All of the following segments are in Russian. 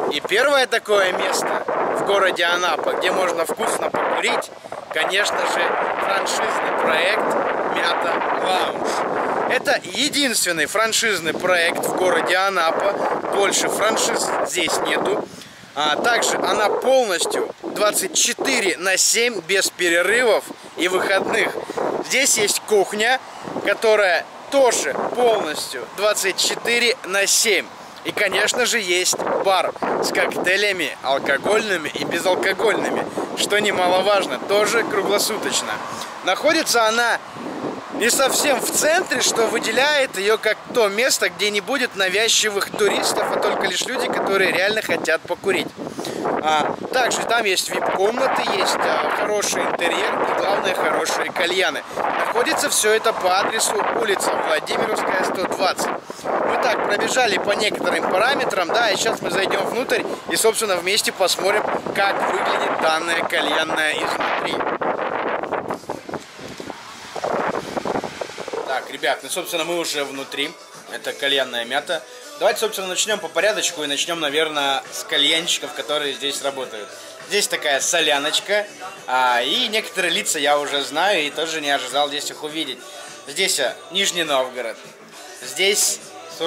И первое такое место в городе Анапа, где можно вкусно покурить, конечно же, франшизный проект Мята Лаунж. Это единственный франшизный проект в городе Анапа. Больше франшиз здесь нету. Также она полностью 24/7 без перерывов и выходных. Здесь есть кухня, которая тоже полностью 24/7. И, конечно же, есть бар с коктейлями алкогольными и безалкогольными, что немаловажно, тоже круглосуточно. Находится она не совсем в центре, что выделяет ее как то место, где не будет навязчивых туристов, а только лишь люди, которые реально хотят покурить. Также там есть вип-комнаты, есть хороший интерьер и, главное, хорошие кальяны. Находится все это по адресу улица Владимировская, 120. Мы так пробежали по некоторым параметрам, да, и сейчас мы зайдем внутрь и, собственно, вместе посмотрим, как выглядит данная кальянная изнутри. Так, ребят, ну, собственно, мы уже внутри. Это кальянная мята. Давайте, собственно, начнем по порядочку и начнем, наверное, с кальянщиков, которые здесь работают. Здесь такая соляночка, и некоторые лица я уже знаю и тоже не ожидал здесь их увидеть. Здесь Нижний Новгород, здесь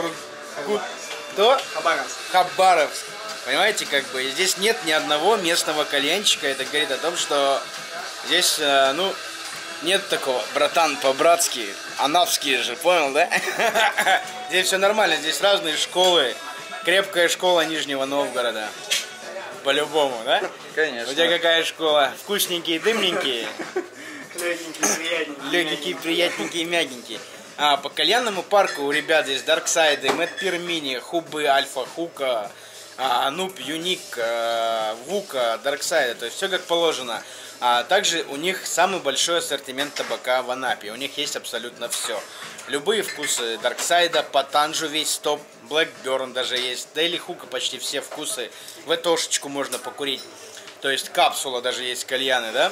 кто? Хабаровск. Понимаете, как бы здесь нет ни одного местного кальянщика. Это говорит о том, что здесь, ну, нет такого, братан, по-братски, анапские же, понял, да? Здесь все нормально, здесь разные школы. Крепкая школа Нижнего Новгорода. По-любому, да? Конечно. У тебя какая школа? Вкусненькие, дымненькие? Легенькие, приятненькие, мягенькие. По кальянному парку у ребят здесь Дарксайды, Мэтпир Мини, Хубы, Альфа, Хука, Нуб, Юник, Вука, Дарксайда. То есть все как положено. Также у них самый большой ассортимент табака в Анапе. У них есть абсолютно все. Любые вкусы Дарксайда, Патанжу весь топ, Блэкберн даже есть, Дейли Хука почти все вкусы. В этошечку можно покурить. То есть капсула даже есть, кальяны, да?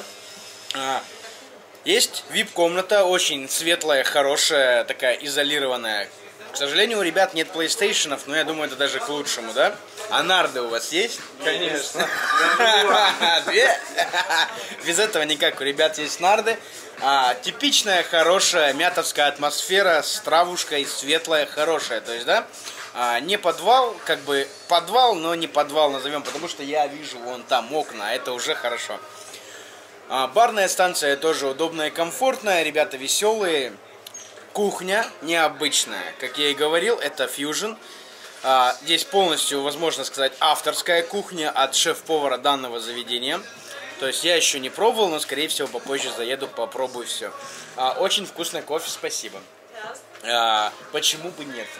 Есть VIP-комната, очень светлая, хорошая, такая изолированная. К сожалению, у ребят нет PlayStation'ов, но я думаю, это даже к лучшему, да? А нарды у вас есть? Конечно. Две? Без этого никак. У ребят есть нарды. Типичная, хорошая мятовская атмосфера с травушкой, светлая, хорошая. То есть, да? Не подвал, как бы подвал, но не подвал назовем, потому что я вижу вон там окна, это уже хорошо. Барная станция тоже удобная и комфортная, ребята веселые. Кухня необычная, как я и говорил, это фьюжн. Здесь полностью, возможно сказать, авторская кухня от шеф-повара данного заведения. То есть я еще не пробовал, но скорее всего попозже заеду, попробую все. Очень вкусный кофе, спасибо. Почему бы нет?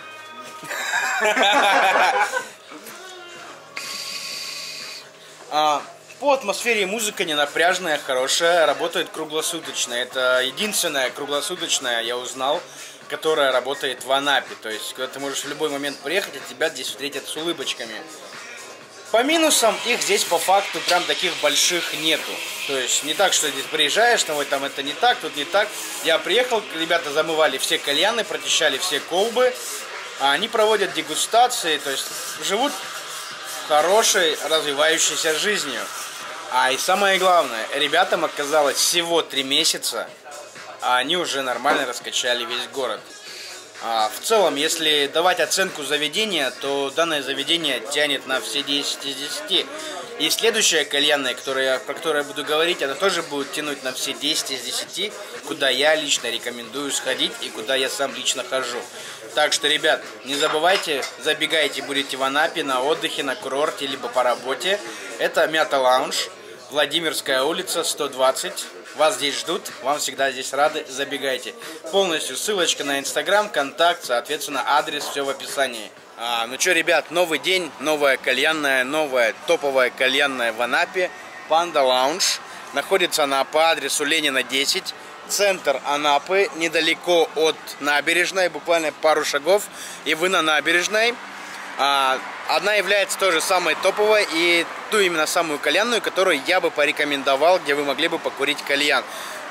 По атмосфере музыка не напряжная, хорошая, работает круглосуточно. Это единственная круглосуточная, я узнал, которая работает в Анапе. То есть, когда ты можешь в любой момент приехать, а тебя здесь встретят с улыбочками. По минусам их здесь по факту прям таких больших нету. То есть, не так, что здесь приезжаешь, там, там это не так, тут не так. Я приехал, ребята замывали все кальяны, прочищали все колбы. Они проводят дегустации, то есть, живут хорошей, развивающейся жизнью. И самое главное, ребятам оказалось всего 3 месяца, а они уже нормально раскачали весь город. В целом, если давать оценку заведения, то данное заведение тянет на все 10 из 10. И следующая кальянная, про которую я буду говорить, она тоже будет тянуть на все 10 из 10, куда я лично рекомендую сходить и куда я сам лично хожу. Так что, ребят, не забывайте, забегайте, будете в Анапе на отдыхе, на курорте, либо по работе. Это Мята Лаунж, Владимирская улица, 120. Вас здесь ждут, вам всегда здесь рады, забегайте. Полностью ссылочка на Инстаграм, контакт, соответственно, адрес, все в описании. Ну что, ребят, новый день, новая кальянная, новая топовая кальянная в Анапе. Панда Лаунж. Находится она по адресу Ленина, 10. Центр Анапы, недалеко от набережной, буквально пару шагов, и вы на набережной. Одна является тоже самой топовой и ту именно самую кальянную, которую я бы порекомендовал, где вы могли бы покурить кальян.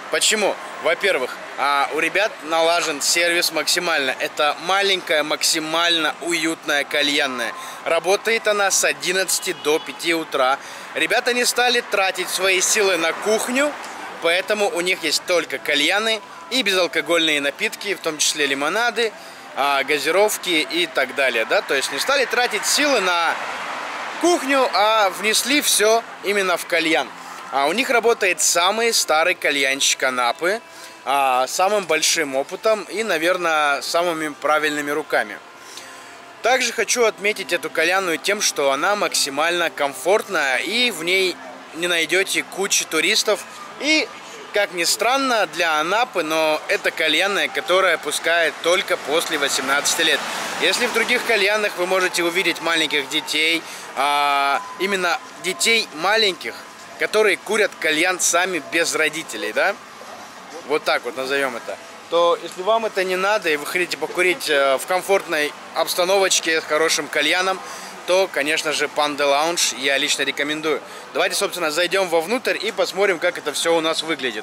Почему? Во-первых, у ребят налажен сервис максимально. Это маленькая, максимально уютная кальянная. Работает она с 11 до 5 утра. Ребята не стали тратить свои силы на кухню, поэтому у них есть только кальяны и безалкогольные напитки, в том числе лимонады, газировки и так далее. Да? То есть не стали тратить силы на кухню, а внесли все именно в кальян. У них работает самый старый кальянщик Анапы, самым большим опытом и, наверное, самыми правильными руками. Также хочу отметить эту кальянную тем, что она максимально комфортная и в ней не найдете кучи туристов. И, как ни странно, для Анапы, но это кальянная, которая пускает только после 18 лет. Если в других кальянных вы можете увидеть маленьких детей, именно детей маленьких, которые курят кальян сами без родителей, да? Вот так вот назовем это. То если вам это не надо и вы хотите покурить в комфортной обстановочке с хорошим кальяном, то, конечно же, Panda Lounge я лично рекомендую. Давайте, собственно, зайдем вовнутрь и посмотрим, как это все у нас выглядит.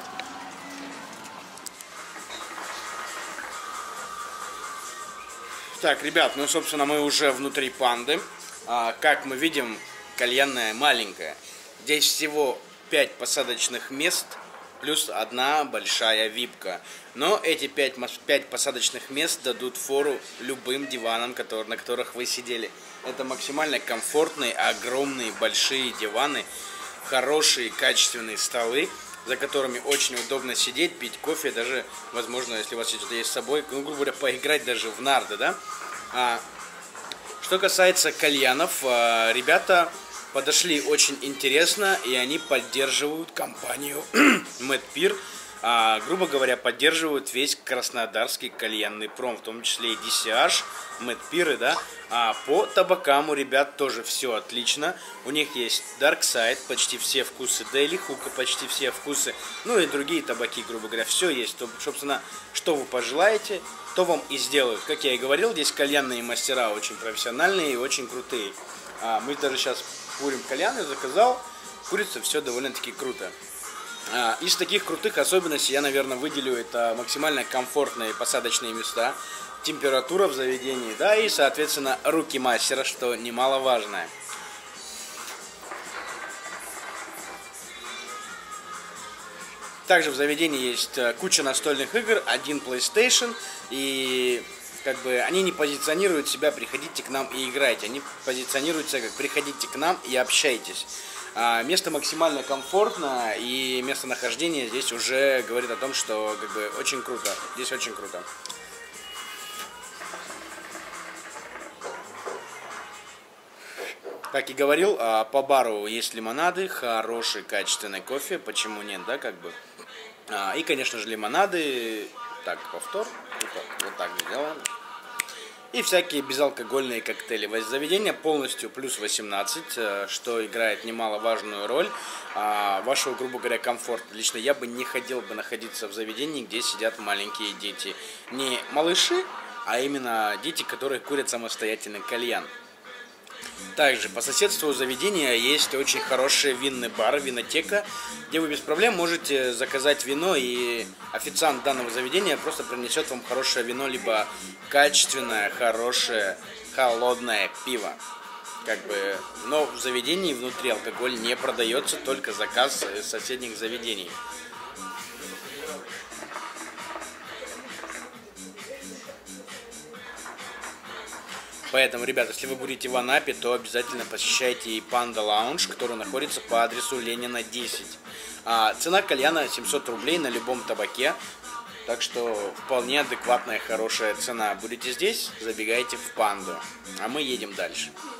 Так, ребят, ну, собственно, мы уже внутри Панды. Как мы видим, кальянная маленькая. Здесь всего 5 посадочных мест, плюс одна большая випка. Но эти 5 посадочных мест дадут фору любым диванам, на которых вы сидели. Это максимально комфортные, огромные, большие диваны, хорошие, качественные столы, за которыми очень удобно сидеть, пить кофе, даже, возможно, если у вас что-то есть с собой, ну, грубо говоря, поиграть даже в нарды, да? Что касается кальянов, ребята подошли очень интересно, и они поддерживают компанию Медпир. Грубо говоря, поддерживают весь краснодарский кальянный пром, в том числе и DCH, Медпиры, да. По табакам у ребят тоже все отлично. У них есть Dark Side, почти все вкусы, Daily Hookah, почти все вкусы, ну и другие табаки, грубо говоря, все есть. Собственно, что вы пожелаете, то вам и сделают. Как я и говорил, здесь кальянные мастера очень профессиональные и очень крутые. Мы даже сейчас курим кальян, я заказал, курица, все довольно-таки круто. Из таких крутых особенностей я, наверное, выделю это максимально комфортные посадочные места, температура в заведении, да, и, соответственно, руки мастера, что немаловажное. Также в заведении есть куча настольных игр, один PlayStation, и как бы они не позиционируют себя «приходите к нам и играйте», они позиционируют себя как «приходите к нам и общайтесь». Место максимально комфортно, и местонахождение здесь уже говорит о том, что как бы очень круто, здесь очень круто. Как и говорил, по бару есть лимонады, хороший качественный кофе, почему нет, да, как бы. И, конечно же, лимонады, так, повтор, вот так сделаем. И всякие безалкогольные коктейли. Заведение полностью плюс 18, что играет немаловажную роль вашего, грубо говоря, комфорта. Лично я бы не хотел бы находиться в заведении, где сидят маленькие дети. Не малыши, а именно дети, которые курят самостоятельный кальян. Также по соседству заведения есть очень хороший винный бар, винотека, где вы без проблем можете заказать вино, и официант данного заведения просто принесет вам хорошее вино, либо качественное, хорошее, холодное пиво. Как бы, но в заведении внутри алкоголь не продается, только заказ из соседних заведений. Поэтому, ребята, если вы будете в Анапе, то обязательно посещайте и Panda Lounge, который находится по адресу Ленина 10. Цена кальяна 700 рублей на любом табаке, так что вполне адекватная, хорошая цена. Будете здесь, забегайте в Панду, а мы едем дальше.